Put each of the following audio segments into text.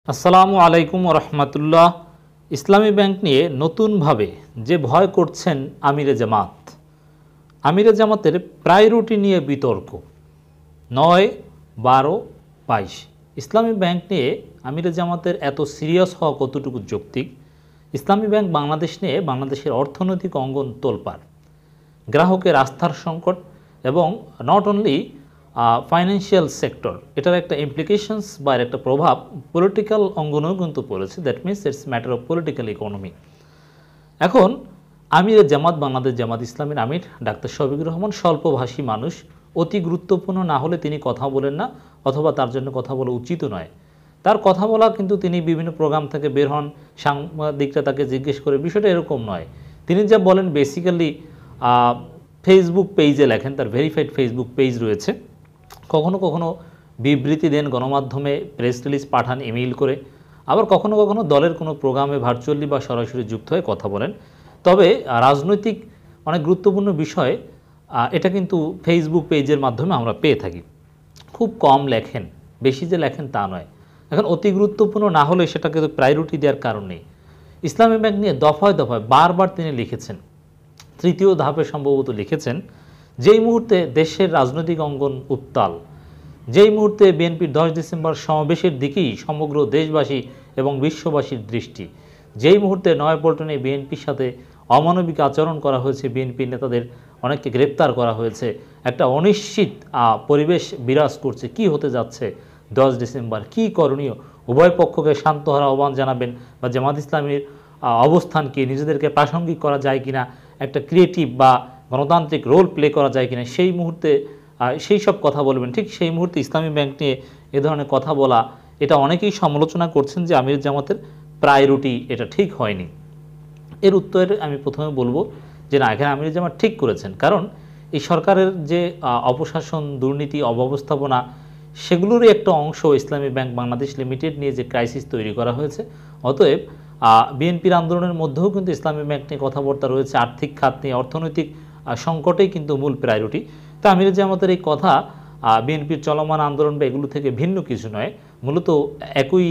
আসসালামু আলাইকুম রহমতুল্লাহ। ইসলামী ব্যাংক নিয়ে নতুনভাবে যে ভয় করছেন আমিরে জামাত, আমিরে জামাতের প্রায়োরিটি নিয়ে বিতর্ক ৯, ১২, ২২। ইসলামী ব্যাংক নিয়ে আমিরে জামাতের এত সিরিয়াস হওয়া কতটুকু যৌক্তিক? ইসলামী ব্যাংক বাংলাদেশ নিয়ে বাংলাদেশের অর্থনৈতিক অঙ্গন তোলপাড়, গ্রাহকের আস্থার সংকট এবং নট অনলি ফাইন্যান্সিয়াল সেক্টর, এটার একটা ইমপ্লিকেশনস বা একটা প্রভাব পলিটিক্যাল অঙ্গনেও কিন্তু পড়েছে। That means it's matter of political economy. এখন আমিরে জামাত, বাংলাদেশ জামাত ইসলামীর আমির ডাক্তার শফিকুর রহমান স্বল্পভাষী মানুষ, অতি গুরুত্বপূর্ণ না হলে তিনি কথা বলেন না, অথবা তার জন্য কথা বলা উচিত নয়। তার কথা বলা কিন্তু তিনি বিভিন্ন প্রোগ্রাম থেকে বের হন, সাংবাদিকরা তাকে জিজ্ঞেস করে, বিষয়টা এরকম নয়। তিনি যা বলেন বেসিক্যালি ফেসবুক পেজে লেখেন, তার ভেরিফাইড ফেসবুক পেজ রয়েছে। কখনো কখনো বিবৃতি দেন গণমাধ্যমে, প্রেস রিলিজ পাঠান ইমেইল করে, আবার কখনো কখনো দলের কোনো প্রোগ্রামে ভার্চুয়ালি বা সরাসরি যুক্ত হয়ে কথা বলেন। তবে রাজনৈতিক অনেক গুরুত্বপূর্ণ বিষয় এটা কিন্তু ফেসবুক পেজের মাধ্যমে আমরা পেয়ে থাকি। খুব কম লেখেন, বেশি যে লেখেন তা নয়। এখন অতি গুরুত্বপূর্ণ না হলে সেটাকে তো প্রায়োরিটি দেওয়ার কারণ নেই। ইসলামী ব্যাংক নিয়ে দফায় দফায় বারবার তিনি লিখেছেন, তৃতীয় ধাপে সম্ভবত লিখেছেন, যেই মুহূর্তে দেশের রাজনৈতিক অঙ্গন উত্তাল, যেই মুহূর্তে বিএনপির 10 ডিসেম্বর সমাবেশের দিকেই সমগ্র দেশবাসী এবং বিশ্ববাসীর দৃষ্টি, যেই মুহূর্তে নয়াপল্টনে বিএনপির সাথে অমানবিক আচরণ করা হয়েছে, বিএনপি নেতাদের অনেককে গ্রেপ্তার করা হয়েছে, একটা অনিশ্চিত পরিবেশ বিরাজ করছে। কি হতে যাচ্ছে 10 ডিসেম্বর, কি করণীয়? উভয় পক্ষকে শান্ত হওয়ার আহ্বান জানাবেন বা জামাত ইসলামীর অবস্থানকে নিজেদেরকে প্রাসঙ্গিক করা যায় কিনা, একটা ক্রিয়েটিভ বা গণতান্ত্রিক রোল প্লে করা যায় কিনা, সেই মুহূর্তে সেই সব কথা বলবেন। ঠিক সেই মুহূর্তে ইসলামী ব্যাংক নিয়ে এ ধরনের কথা বলা, এটা অনেকেই সমালোচনা করছেন যে আমির জামাতের প্রায়োরিটি এটা ঠিক হয়নি। এর উত্তরে আমি প্রথমে বলবো যে না, এখানে আমির জামাত ঠিক করেছেন। কারণ এই সরকারের যে অপশাসন, দুর্নীতি, অব্যবস্থাপনা, সেগুলোরই একটা অংশ ইসলামী ব্যাংক বাংলাদেশ লিমিটেড নিয়ে যে ক্রাইসিস তৈরি করা হয়েছে। অতএব বিএনপির আন্দোলনের মধ্যেও কিন্তু ইসলামী ব্যাংক নিয়ে কথাবার্তা রয়েছে, আর্থিক খাত নিয়ে, অর্থনৈতিক সংকটেই কিন্তু মূল প্রায়োরিটি। তা আমির জামাতের এই কথা বিএনপির চলমান আন্দোলন বা এগুলো থেকে ভিন্ন কিছু নয়, মূলত একই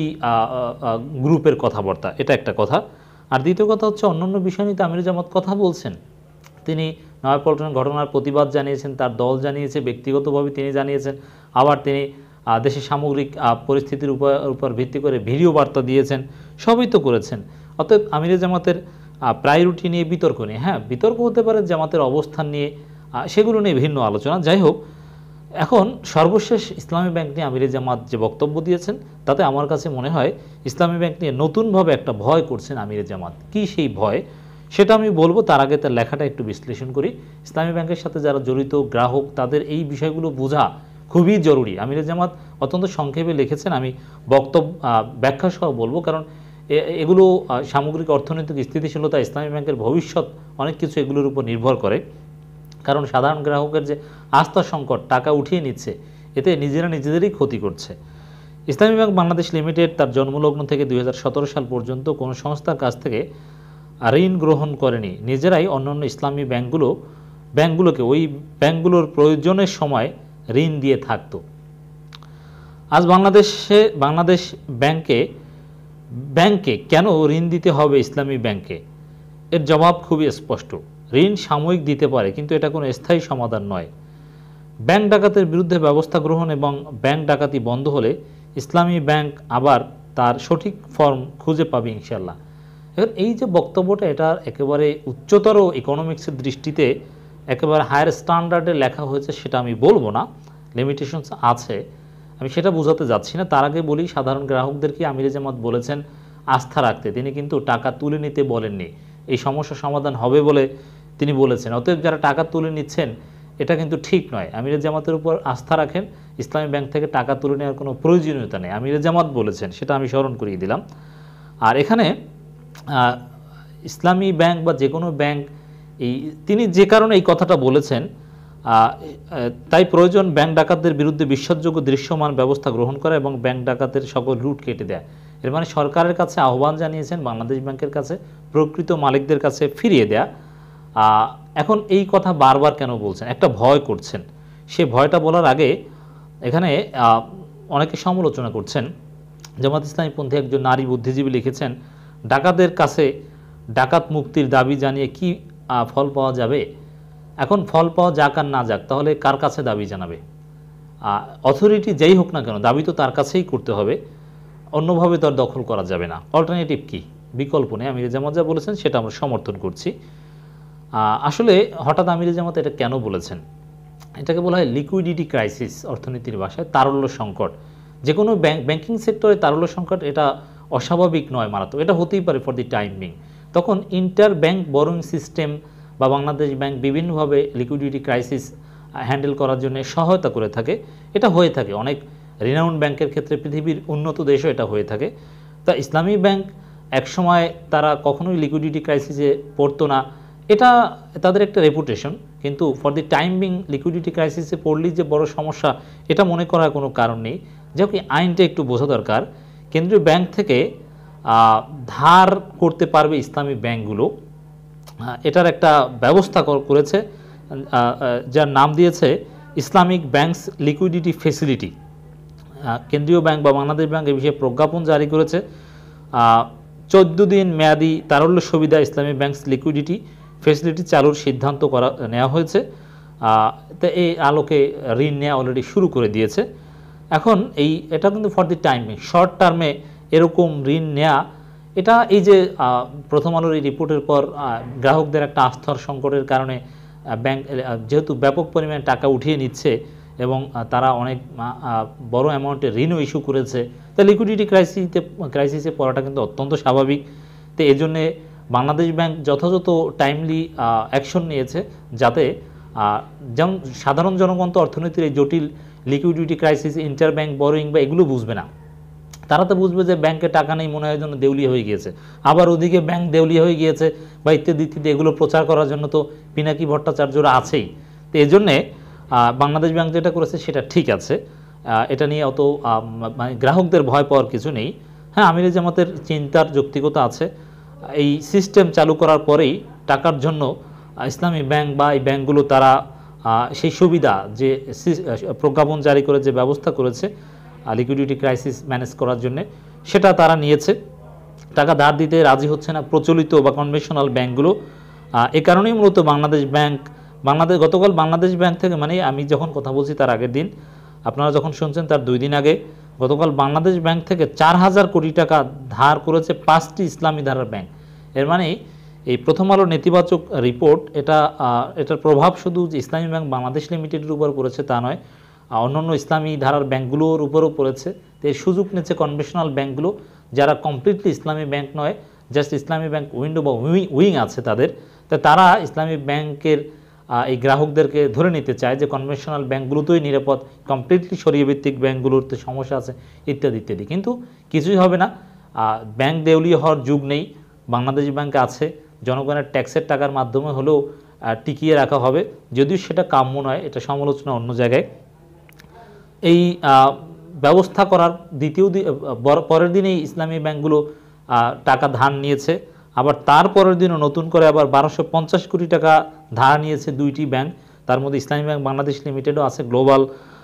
গ্রুপের কথাবার্তা, এটা একটা কথা। আর দ্বিতীয় কথা হচ্ছে, অন্যান্য বিষয় নিয়ে আমির জামাত কথা বলছেন। তিনি নয়াপল্টনের ঘটনার প্রতিবাদ জানিয়েছেন, তার দল জানিয়েছে, ব্যক্তিগতভাবে তিনি জানিয়েছেন, আবার তিনি দেশের সামগ্রিক পরিস্থিতির উপর ভিত্তি করে ভিডিও বার্তা দিয়েছেন, সবই তো করেছেন। অতএব আমির জামাতের প্রায়োরিটি নিয়ে বিতর্ক নেই। হ্যাঁ, বিতর্ক হতে পারে জামাতের অবস্থান নিয়ে, সেগুলো নিয়ে ভিন্ন আলোচনা। যাই হোক, এখন সর্বশেষ ইসলামী ব্যাংক নিয়ে আমির জামাত যে বক্তব্য দিয়েছেন, তাতে আমার কাছে মনে হয় ইসলামী ব্যাংক নিয়ে নতুনভাবে একটা ভয় করছেন আমির জামাত। কি সেই ভয়, সেটা আমি বলবো। তার আগে তার লেখাটা একটু বিশ্লেষণ করি। ইসলামী ব্যাংকের সাথে যারা জড়িত গ্রাহক, তাদের এই বিষয়গুলো বোঝা খুবই জরুরি। আমির জামাত অত্যন্ত সংক্ষেপে লিখেছেন, আমি বক্তব্য ব্যাখ্যা সহ বলবো, কারণ এগুলো সামগ্রিক অর্থনৈতিক স্থিতিশীলতা, ইসলামী ব্যাংকের ভবিষ্যৎ, অনেক কিছু এগুলোর উপর নির্ভর করে। কারণ সাধারণ গ্রাহকের যে আস্থা সংকট, টাকা উঠিয়ে নিচ্ছে, এতে নিজেরা নিজেদেরই ক্ষতি করছে। ইসলামী ব্যাংক বাংলাদেশ লিমিটেড তার জন্মলগ্ন থেকে 2017 সাল পর্যন্ত কোনো সংস্থার কাছ থেকে ঋণ গ্রহণ করেনি। নিজেরাই অন্যান্য ইসলামী ব্যাংকগুলোকে ওই ব্যাংকগুলোর প্রয়োজনের সময় ঋণ দিয়ে থাকত। আজ বাংলাদেশ ব্যাংকে কেন ঋণ দিতে হবে ইসলামী ব্যাংকে? এর জবাব খুবই স্পষ্ট। ঋণ সাময়িক দিতে পারে, কিন্তু এটা কোনো স্থায়ী সমাধান নয়। ব্যাংক ডাকাতের বিরুদ্ধে ব্যবস্থা গ্রহণ এবং ব্যাংক ডাকাতি বন্ধ হলে ইসলামী ব্যাংক আবার তার সঠিক ফর্ম খুঁজে পাবে ইনশাল্লাহ। এবার এই যে বক্তব্যটা, এটা একেবারে উচ্চতর ইকোনমিক্সের দৃষ্টিতে একেবারে হায়ার স্ট্যান্ডার্ডে লেখা হয়েছে, সেটা আমি বলবো না, লিমিটেশনস আছে, আমি সেটা বোঝাতে যাচ্ছি না। তার আগে বলি, সাধারণ গ্রাহকদেরকে আমির জামাত বলেছেন আস্থা রাখতে, তিনি কিন্তু টাকা তুলে নিতে বলেননি। এই সমস্যা সমাধান হবে বলে তিনি বলেছেন। অতএব যারা টাকা তুলে নিচ্ছেন, এটা কিন্তু ঠিক নয়। আমির জামাতের উপর আস্থা রাখেন, ইসলামী ব্যাংক থেকে টাকা তুলে নেওয়ার কোনো প্রয়োজনীয়তা নেই, আমির জামাত বলেছেন, সেটা আমি স্মরণ করিয়ে দিলাম। আর এখানে ইসলামী ব্যাংক বা যে কোনো ব্যাংক, তিনি যে কারণে এই কথাটা বলেছেন, তাই প্রয়োজন ব্যাংক ডাকাতদের বিরুদ্ধে বিশ্বাসযোগ্য দৃশ্যমান ব্যবস্থা গ্রহণ করা এবং ব্যাংক ডাকাতের সকল রুট কেটে দেয়। এর মানে সরকারের কাছে আহ্বান জানিয়েছেন বাংলাদেশ ব্যাংকের কাছে প্রকৃত মালিকদের কাছে ফিরিয়ে দেয়া। এখন এই কথা বারবার কেন বলছেন? একটা ভয় করছেন। সে ভয়টা বলার আগে এখানে অনেকে সমালোচনা করছেন জামাত ইসলামীপন্থী একজন নারী বুদ্ধিজীবী লিখেছেন, ডাকাতদের কাছে ডাকাত মুক্তির দাবি জানিয়ে কি ফল পাওয়া যাবে? এখন ফল পাওয়া যাক আর না যাক, তাহলে কার কাছে দাবি জানাবে? অথরিটি যেই হোক না কেন, দাবি তো তার কাছেই করতে হবে, অন্যভাবে তো আর দখল করা যাবে না। অল্টারনেটিভ কি? বিকল্প নেই। আমির জামাত যা বলেছেন সেটা আমরা সমর্থন করছি। আসলে হঠাৎ আমির জামাত এটা কেন বলেছেন? এটাকে বলা হয় লিকুইডিটি ক্রাইসিস, অর্থনীতির ভাষায় তারল্য সংকট। যে কোনো ব্যাংকিং সেক্টরে তারল্য সংকট এটা অস্বাভাবিক নয়, মারাত্মক। এটা হতেই পারে ফর দি টাইম বিং। তখন ইন্টার ব্যাংক বরোইং সিস্টেম বা বাংলাদেশ ব্যাংক বিভিন্নভাবে লিকুইডিটি ক্রাইসিস হ্যান্ডেল করার জন্য সহায়তা করে থাকে। এটা হয়ে থাকে অনেক রিনাউন্ড ব্যাংকের ক্ষেত্রে, পৃথিবীর উন্নত দেশও এটা হয়ে থাকে। তা ইসলামী ব্যাংক একসময় তারা কখনোই লিকুইডিটি ক্রাইসিসে পড়তো না, এটা তাদের একটা রেপুটেশন। কিন্তু for the time being liquidity ক্রাইসিসে পড়লেই যে বড় সমস্যা, এটা মনে করার কোনো কারণ নেই। যেহেতু আইনটা একটু বোঝা দরকার। কেন্দ্রীয় ব্যাংক থেকে ধার করতে পারবে ইসলামী ব্যাংকগুলো, এটার একটা ব্যবস্থা করেছে, যার নাম দিয়েছে ইসলামিক ব্যাংকস লিকুইডিটি ফেসিলিটি। কেন্দ্রীয় ব্যাংক বা বাংলাদেশ ব্যাংক এ বিষয়ে প্রজ্ঞাপন জারি করেছে। 14 দিন মেয়াদি তারল্য সুবিধা ইসলামী ব্যাংকস লিকুইডিটি ফেসিলিটি চালুর সিদ্ধান্ত নেওয়া হয়েছে। তো এই আলোকে ঋণ নেওয়া অলরেডি শুরু করে দিয়েছে। এখন এটা কিন্তু ফর দি টাইমিং, শর্ট টার্মে এরকম ঋণ নেওয়া, এটা এই যে প্রথম আলোর এই রিপোর্টের পর গ্রাহকদের একটা আস্থার সংকটের কারণে ব্যাংক যেহেতু ব্যাপক পরিমাণে টাকা উঠিয়ে নিচ্ছে এবং তারা অনেক বড় অ্যামাউন্টের ঋণও ইস্যু করেছে, তা লিকুইডিটি ক্রাইসিসে পড়াটা কিন্তু অত্যন্ত স্বাভাবিক। তো এই জন্যে বাংলাদেশ ব্যাংক যথাযথ টাইমলি অ্যাকশন নিয়েছে, যাতে যেমন সাধারণ জনগণ তো অর্থনীতির এই জটিল liquidity crisis, inter bank borrowing বা এগুলো বুঝবে না। তারা তো বুঝবে যে ব্যাংকে টাকা নেই, মনে হয় যেন দেউলিয়া হয়ে গিয়েছে, আবার ওদিকে ব্যাংক দেউলিয়া হয়ে গিয়েছে বা ইত্যাদি ইত্যাদি, এগুলো প্রচার করার জন্য তো পিনাকি ভট্টাচার্যরা আছেই। তো এই জন্যে বাংলাদেশ ব্যাংক যেটা করেছে সেটা ঠিক আছে, এটা নিয়ে অত মানে গ্রাহকদের ভয় পাওয়ার কিছু নেই। হ্যাঁ, আমির জামাতের চিন্তার যৌক্তিকতা আছে। এই সিস্টেম চালু করার পরেই টাকার জন্য ইসলামী ব্যাংক বা এই ব্যাংকগুলো তারা সেই সুবিধা যে প্রজ্ঞাপন জারি করে যে ব্যবস্থা করেছে লিকুইডিটি ক্রাইসিস ম্যানেজ করার জন্য, সেটা তারা নিয়েছে। টাকা ধার দিতে রাজি হচ্ছে না প্রচলিত বা কনভেনশনাল ব্যাংকগুলো। এ কারণেই মূলত গতকাল বাংলাদেশ ব্যাংক থেকে, মানে আমি যখন কথা বলছি তার আগের দিন, আপনারা যখন শুনছেন তার 2 দিন আগে, গতকাল বাংলাদেশ ব্যাংক থেকে 4000 কোটি টাকা ধার করেছে 5টি ইসলামী ধারার ব্যাংক। এর মানে এই প্রথম আলোর নেতিবাচক রিপোর্ট, এটার প্রভাব শুধু যে ইসলামী ব্যাংক বাংলাদেশ লিমিটেডের উপর পড়েছে তা নয়, অন্যান্য ইসলামী ধারার ব্যাংকগুলোর উপরও পড়েছে। তো এর সুযোগ নিচ্ছে কনভেনশনাল ব্যাংকগুলো, যারা কমপ্লিটলি ইসলামী ব্যাংক নয়, জাস্ট ইসলামী ব্যাংক উইন্ডো বা উইং আছে তাদের। তো তারা ইসলামী ব্যাংকের এই গ্রাহকদেরকে ধরে নিতে চায় যে কনভেনশনাল ব্যাংকগুলোতেই নিরাপদ, কমপ্লিটলি শরীয়ভিত্তিক ব্যাংকগুলোতে সমস্যা আছে, ইত্যাদি ইত্যাদি। কিন্তু কিছুই হবে না, ব্যাংক দেউলিয়া হওয়ার যুগ নেই, বাংলাদেশ ব্যাংক আছে, জনগণের ট্যাক্সের টাকার মাধ্যমে হলেও টিকিয়ে রাখা হবে, যদিও সেটা কাম্য নয়, এটা সমালোচনা অন্য জায়গায়। এই ব্যবস্থা করার পরের দিনেই ইসলামী ব্যাংকগুলো টাকা ধার নিয়েছে, আবার তার পরের দিনও নতুন করে আবার 1250 কোটি টাকা ধার নিয়েছে 2টি ব্যাংক, তার মধ্যে ইসলামী ব্যাংক বাংলাদেশ লিমিটেডও আছে, গ্লোবাল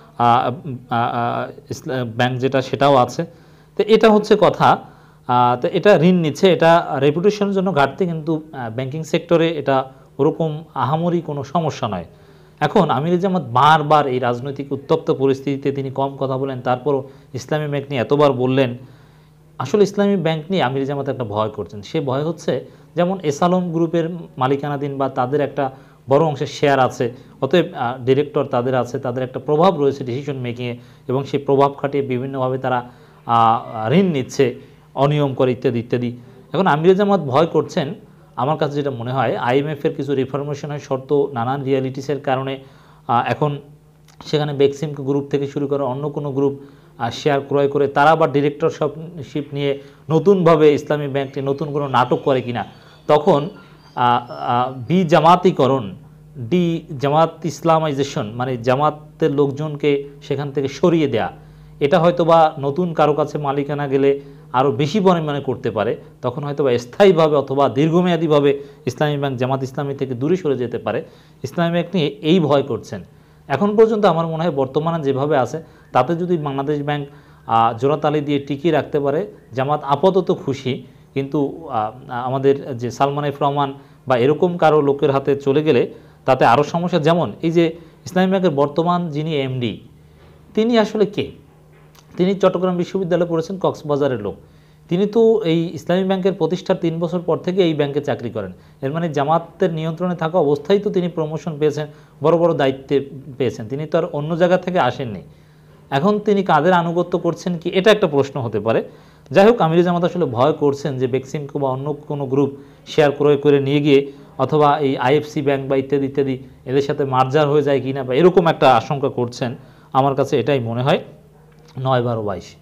ব্যাংক যেটা সেটাও আছে। তো এটা হচ্ছে কথা। তো এটা ঋণ নিচ্ছে, এটা রেপুটেশনের জন্য ঘাটতি, কিন্তু ব্যাংকিং সেক্টরে এটা ওরকম আহামরি কোনো সমস্যা নয়। এখন আমির জামাত বারবার এই রাজনৈতিক উত্তপ্ত পরিস্থিতিতে তিনি কম কথা বলেন, তারপরও ইসলামী ব্যাংক নিয়ে এতবার বললেন। আসলে ইসলামী ব্যাংক নিয়ে আমির জামাত একটা ভয় করছেন। সে ভয় হচ্ছে, যেমন এসালম গ্রুপের মালিকানাধীন বা তাদের একটা বড় অংশের শেয়ার আছে, অতএব ডিরেক্টর তাদের আছে, তাদের একটা প্রভাব রয়েছে ডিসিশন মেকিংয়ে, এবং সেই প্রভাব খাটিয়ে বিভিন্নভাবে তারা ঋণ নিচ্ছে, অনিয়ম করে, ইত্যাদি ইত্যাদি। এখন আমির জামাত ভয় করছেন, আমার কাছে যেটা মনে হয়, আইএমএফের কিছু রিফরমেশনের শর্ত, নানান রিয়ালিটিসের কারণে এখন সেখানে বেক্সিম গ্রুপ থেকে শুরু করে অন্য কোনো গ্রুপ শেয়ার ক্রয় করে তারা আবার ডিরেক্টরশিপ নিয়ে নতুনভাবে ইসলামী ব্যাংকটি নতুন কোনো নাটক করে কিনা, তখন জামাতিকরণ, জামাত ইসলামাইজেশন, মানে জামাতের লোকজনকে সেখান থেকে সরিয়ে দেয়া, এটা হয়তো বা নতুন কারো কাছে মালিকানা গেলে আরও বেশি পরিমাণে করতে পারে, তখন হয়তো বা স্থায়ীভাবে অথবা দীর্ঘমেয়াদীভাবে ইসলামী ব্যাংক জামাত ইসলামী থেকে দূরে সরে যেতে পারে। ইসলামী ব্যাংক নিয়ে এই ভয় করছেন। এখন পর্যন্ত আমার মনে হয় বর্তমানে যেভাবে আছে তাতে যদি বাংলাদেশ ব্যাংক জোড়াতালি দিয়ে টিকিয়ে রাখতে পারে। জামাত আপাতত খুশি, কিন্তু আমাদের যে সালমান এফ রহমান বা এরকম কারো লোকের হাতে চলে গেলে তাতে আরও সমস্যা। যেমন এই যে ইসলামী ব্যাংকের বর্তমান যিনি এমডি, তিনি আসলে কে? তিনি চট্টগ্রাম বিশ্ববিদ্যালয়ে পড়েছেন, কক্সবাজারের লোক। তিনি তো এই ইসলামী ব্যাংকের প্রতিষ্ঠার 3 বছর পর থেকে এই ব্যাংকে চাকরি করেন। এর মানে জামাতের নিয়ন্ত্রণে থাকা অবস্থায় তো তিনি প্রমোশন পেয়েছেন, বড় বড় দায়িত্বে পেয়েছেন। তিনি তো আর অন্য জায়গা থেকে আসেননি। এখন তিনি কাদের আনুগত্য করছেন কি, এটা একটা প্রশ্ন হতে পারে। যাই হোক, আমিরে জামাত আসলে ভয় করছেন যে বেক্সিমকো বা অন্য কোনো গ্রুপ শেয়ার ক্রয় করে নিয়ে গিয়ে অথবা এই আইএফসি ব্যাংক বা ইত্যাদি ইত্যাদি এদের সাথে মার্জার হয়ে যায় কিনা, বা এরকম একটা আশঙ্কা করছেন। আমার কাছে এটাই মনে হয়। 9, 12, 22